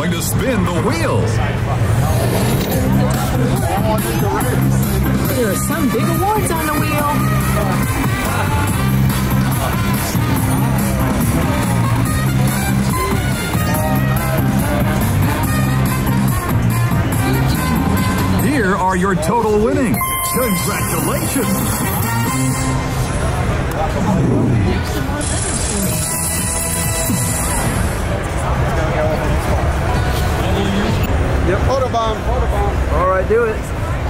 going to spin the wheel. There are some big awards on the wheel. Here are your total winnings. Congratulations! Yep. Photobomb. All right, do it.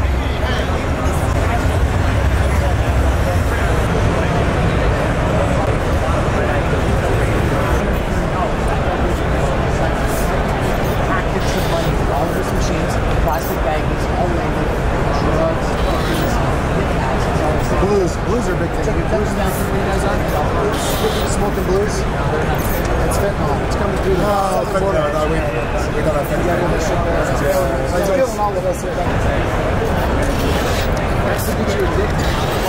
Packets of money, all of this machines, plastic baggies, all labeled, drugs, Blues are big things. Blues down for you guys on? Smoking blues? It's fentanyl. It's coming through the border. No, we don't have fentanyl. It's killing all of us here. That's to get you addicted.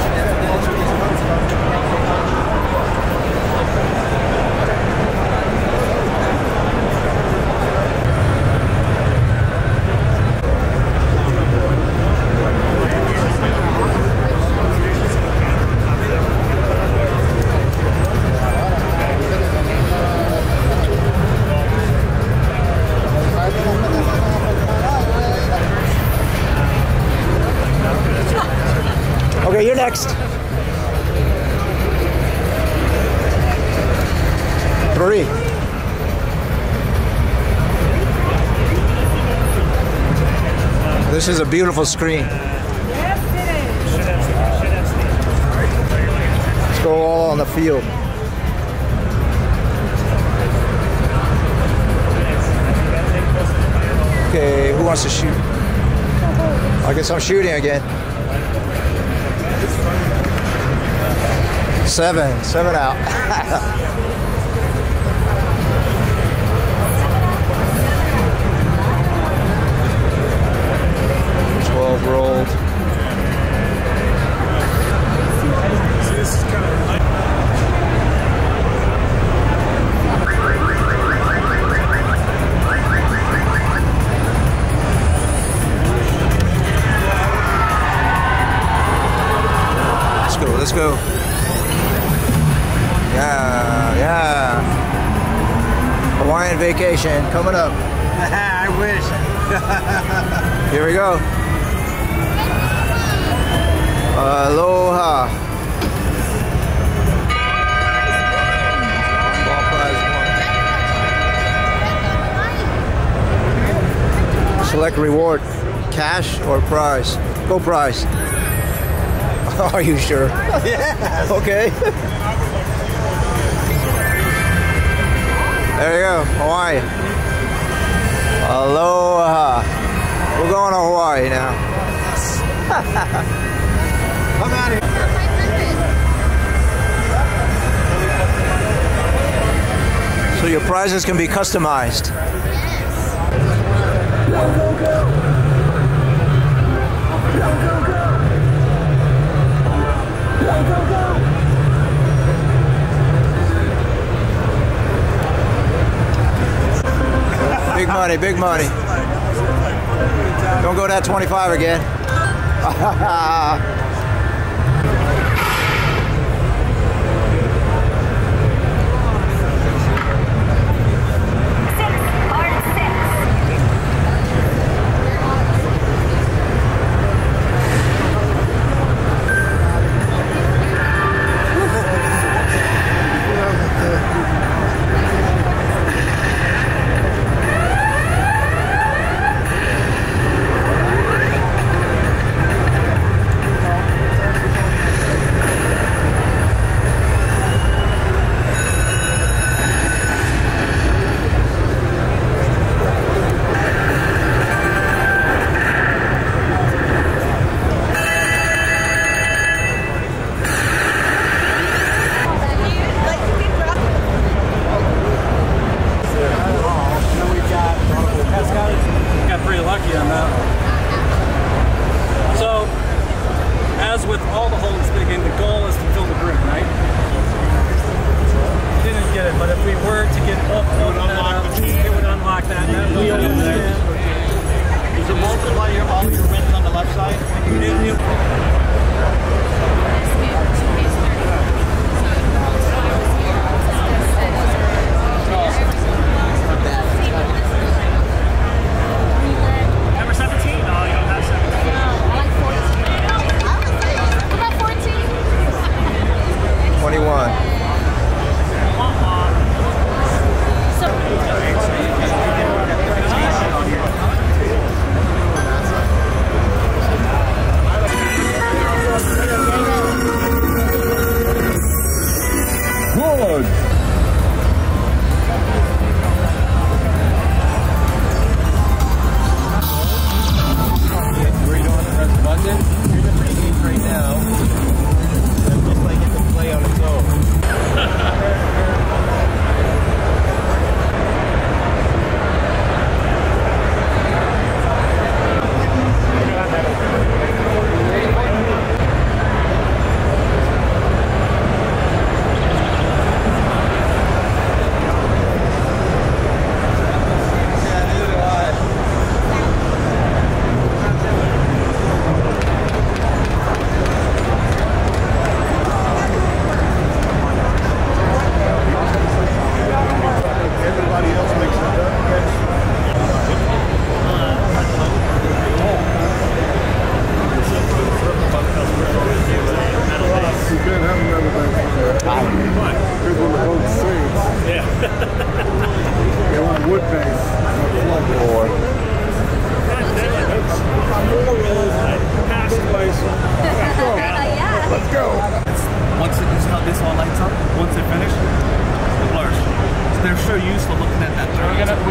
Okay, you're next. 3. This is a beautiful screen. Let's go all on the field. Okay, who wants to shoot? I guess I'm shooting again. 7 out. 12 rolled. Let's go. Yeah. Hawaiian vacation coming up. I wish. Here we go. Aloha. Ball prize 1. Select reward, cash or prize. Go prize. Are you sure? Yes. Okay. There you go, Hawaii. Aloha. We're going to Hawaii now. Come out here. So your prizes can be customized. Go, go, go. Go, go, go. Go, go, go. Big money, big money. Don't go that 25 again. But if we were to get up, it would unlock that. That wheel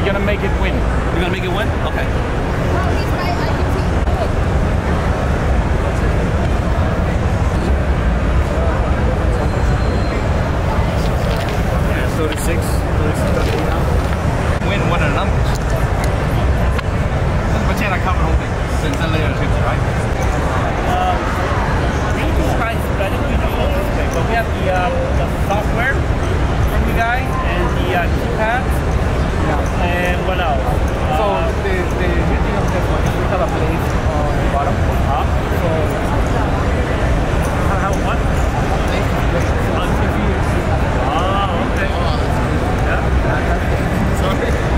We're gonna make it win. You're gonna make it win? Okay. Yeah, 36. Win, what are the numbers? But yeah, I covered the whole thing. Since then later, right? But we have the software from you guys and the keypads. And what else? So the new thing of this one is we have a place on the bottom. So How what? on confused. Oh, okay. Yeah. Sorry.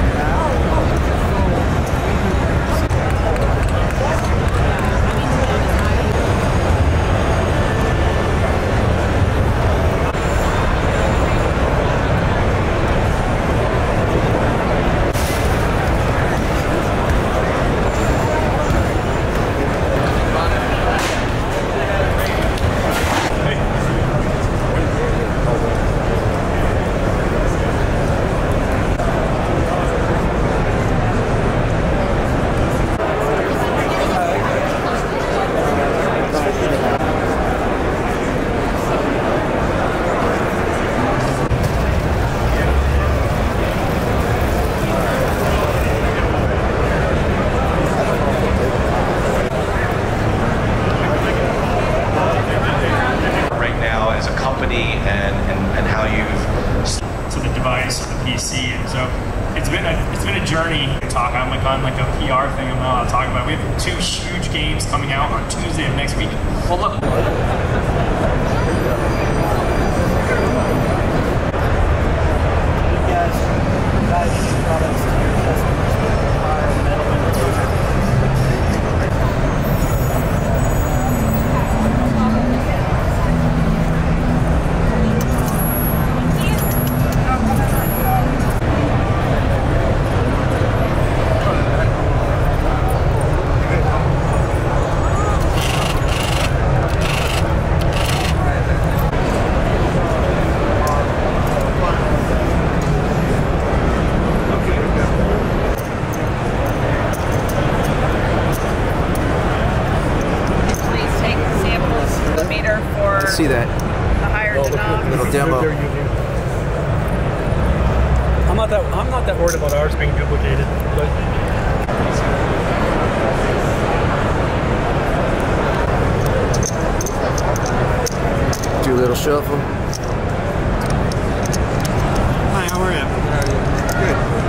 PC, and so it's been a journey. I'm like on like a PR thing. I'm not allowed to talk about it. We have 2 huge games coming out on Tuesday of next week. Well, look. See that? The higher the little demo. I'm not that worried about ours being duplicated, but do a little shuffle. hi, how are you? Good.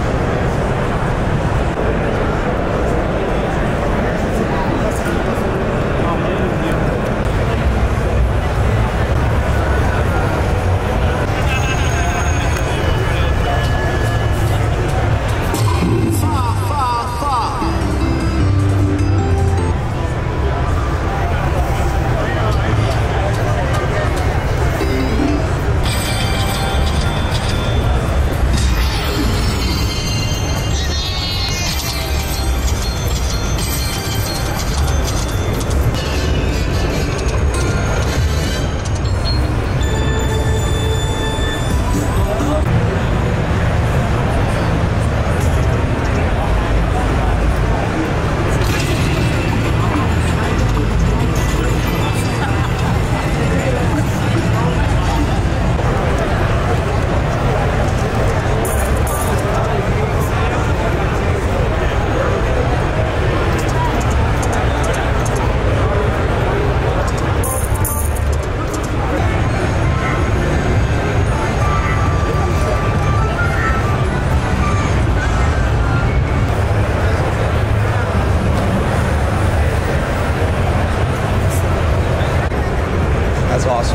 That's awesome.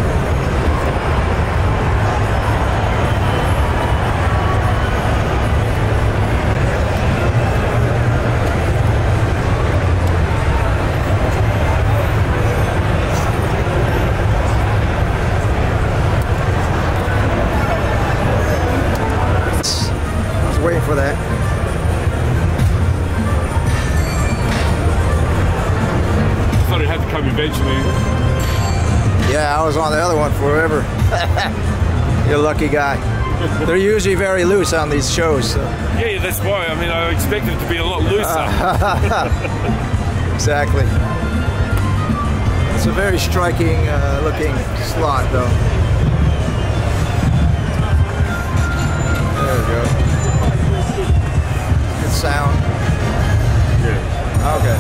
I was waiting for that. I thought it had to come eventually. Yeah, I was on the other one forever. You're a lucky guy. They're usually very loose on these shows. So. Yeah, that's why. I mean, I expected it to be a lot looser. Exactly. It's a very striking looking slot, though. There we go. Good sound. Yeah. Okay.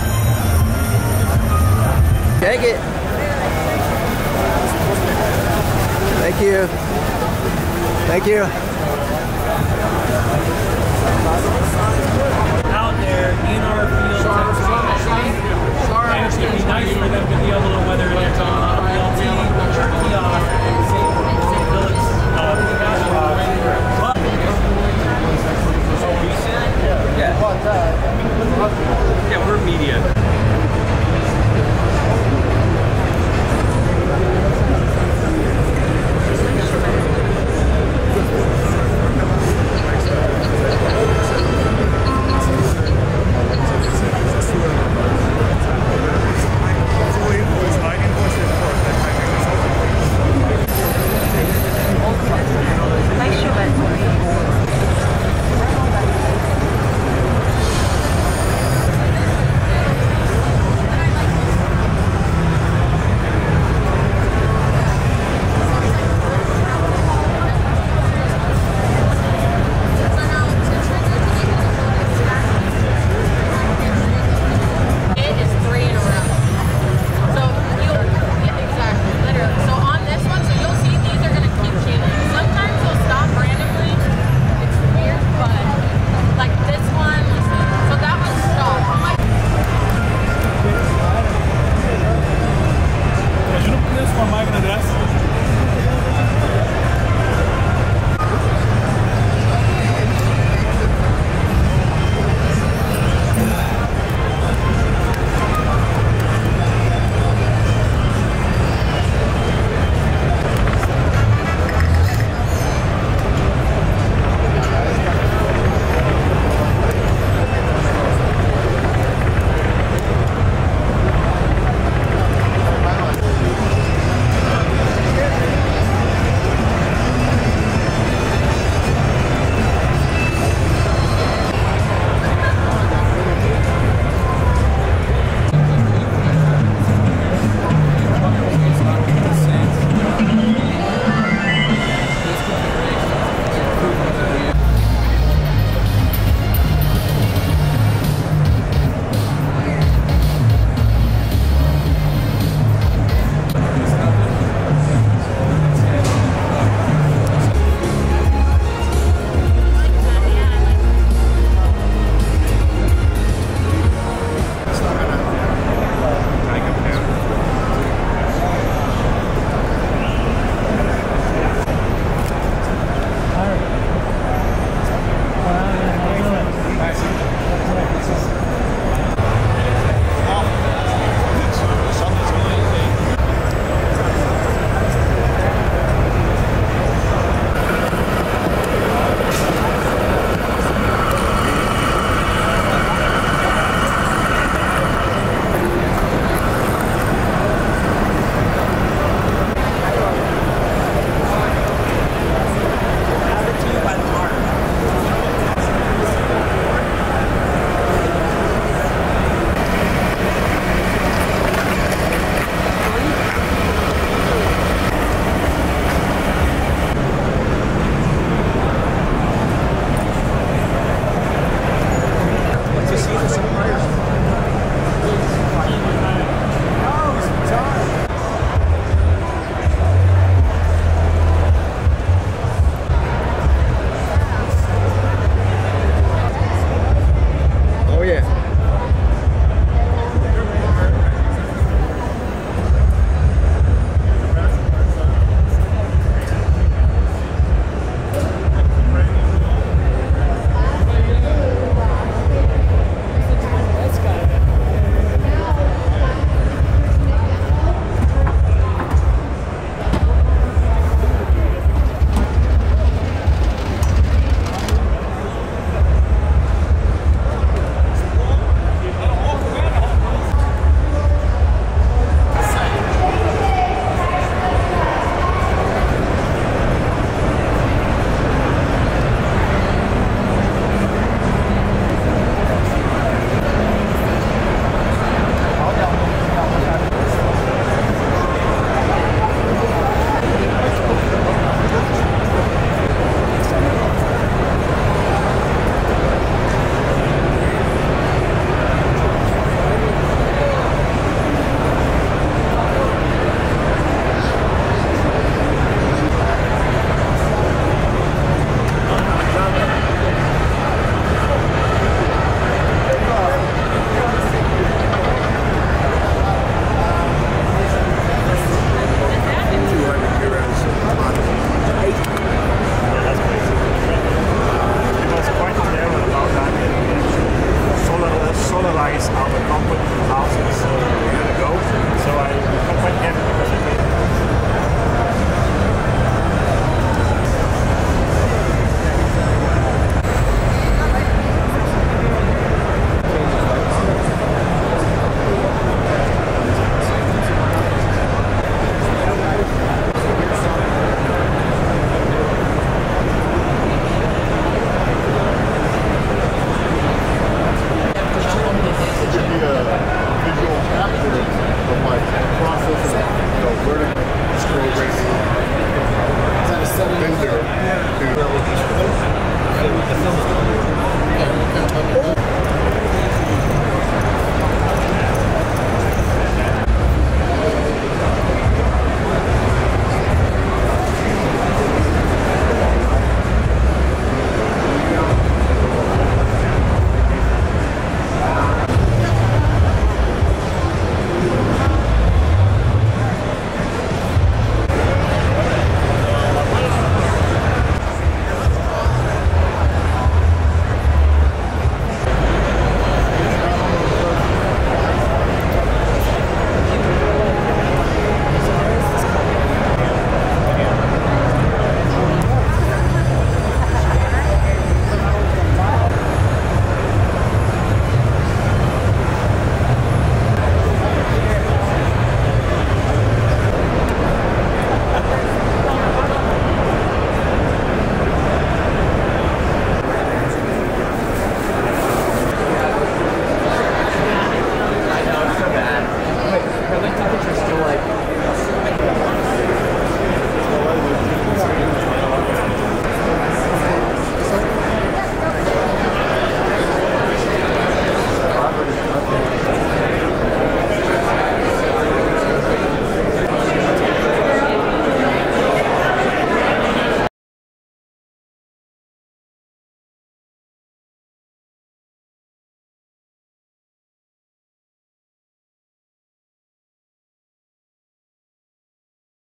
Take it. Thank you. Thank you.